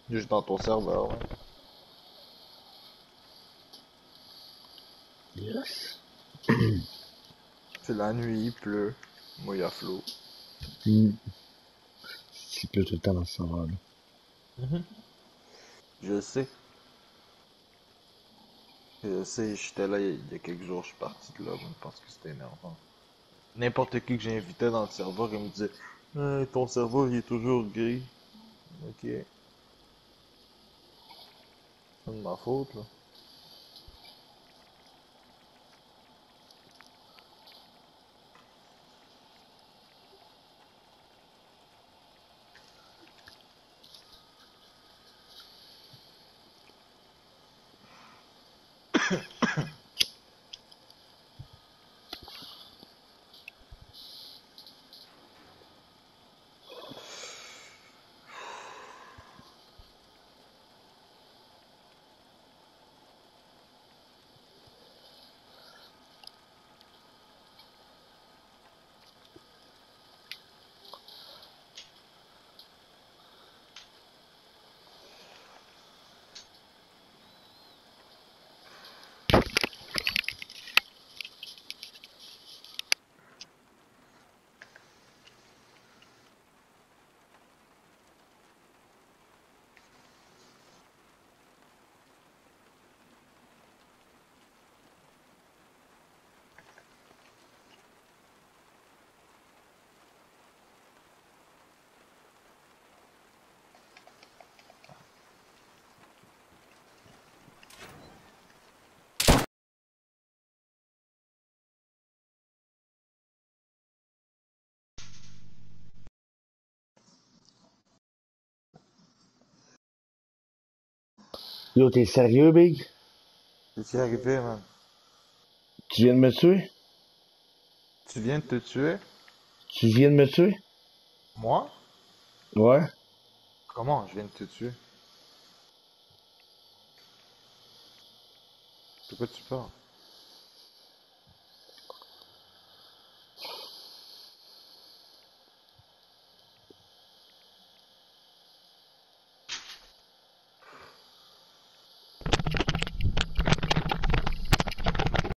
Juste dans ton serveur, ouais. Yes. C'est la nuit, il pleut. Moi, il y a flot. Hmm. C'est plus tout le temps dans ce serveur-là. Je sais. Je sais, j'étais là il y a quelques jours, je suis parti de là, mais je pense que c'était énervant. N'importe qui que j'invitais dans le serveur, il me disait ton serveur, il est toujours gris. Ok, c'est de ma faute, là. Yo, t'es sérieux, Big? Qu'est-ce qui est arrivé, man? Tu viens de me tuer? Tu viens de te tuer? Tu viens de me tuer? Moi? Ouais. Comment je viens de te tuer? De quoi tu parles?